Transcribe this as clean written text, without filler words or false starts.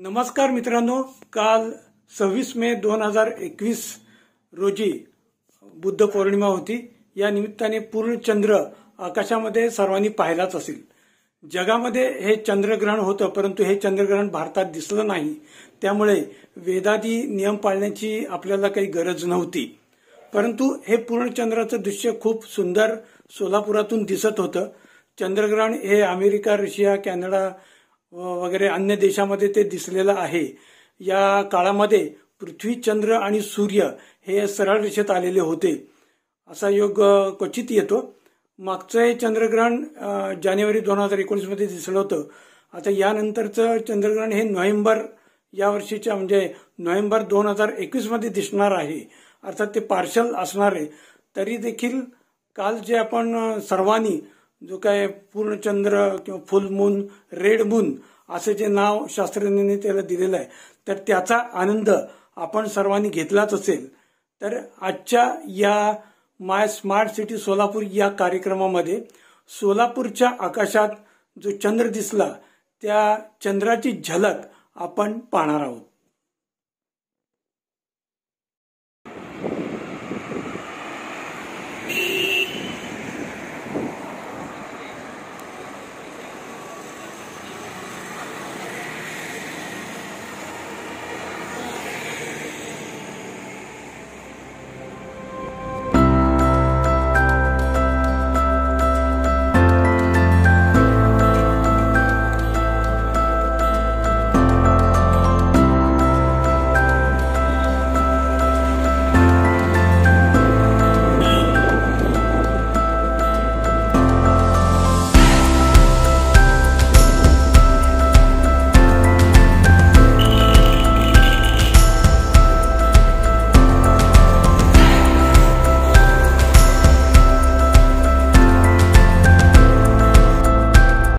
नमस्कार मित्रांनो, काल 26 मे 2021 रोजी बुद्ध पौर्णिमा होती। या निमित्ताने पूर्ण चंद्र आकाशामध्ये सर्वांनी पाहिलाच असेल। जगामध्ये हे चंद्रग्रहण होतं, परंतु हे चंद्रग्रहण भारतात दिसलं नाही। त्यामुळे वेदादी नियम पाळण्याची आपल्याला काही गरज नव्हती। परंतु हे पूर्ण चंद्राचं दृश्य खूप सुंदर सोलापुरातून दिसत होतं। चंद्रग्रहण हे अमेरिका, रशिया, कॅनडा वगैरे अन्य देशामध्ये ते दिसलेलं आहे। या काळामध्ये पृथ्वी, चंद्र आणि सूर्य हे सरळ रेषेत आलेले होते। असा योग क्वचित येतो। मागचं हे चंद्रग्रहण जानेवारी 2019 मध्ये दिसलं होतं। आता यानंतरचं चंद्रग्रहण हे नोव्हेंबर या वर्षीच्या म्हणजे नोव्हेंबर 2021 मध्ये दिसणार आहे। अर्थात ते पार्शल असणार आहे। तरी देखील काल जे आपण सर्वांनी जो काय पूर्णचंद्र किंवा फुल मून, रेड मून असे जे नाव शास्त्रज्ञांनी त्याला दिलेलं आहे, तर त्याचा आनंद आपण सर्वांनी घेतलाच असेल। तर आजच्या या माय स्मार्ट सिटी सोलापूर या कार्यक्रमामध्ये सोलापूरच्या आकाशात जो चंद्र दिसला त्या चंद्राची झलक आपण पाहणार आहोत।